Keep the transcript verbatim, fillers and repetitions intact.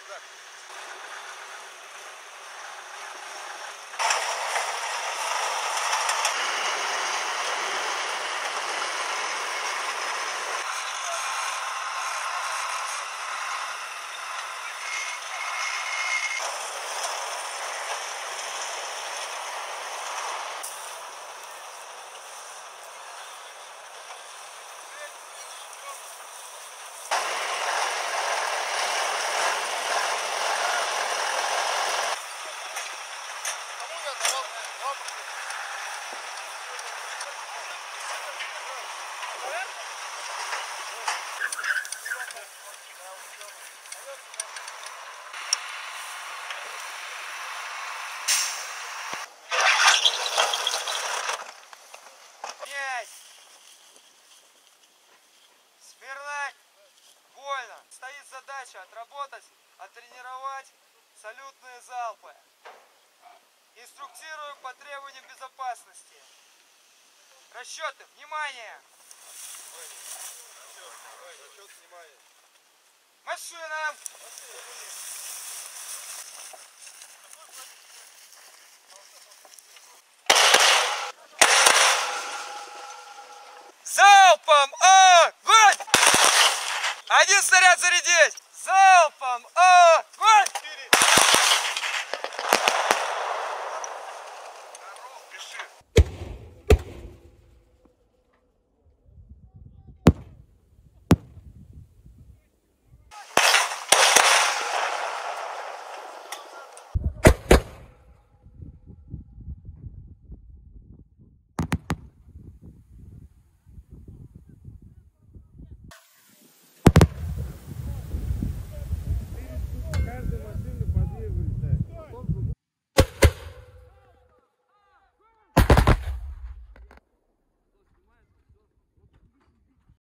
сюда. Смирнак, вольно. Стоит задача отработать, оттренировать салютные залпы. Инструктирую по требованиям безопасности. Расчеты, внимание! Расчет, внимание. Машина! Залпом огонь! Один снаряд зарядить! Залпом огонь!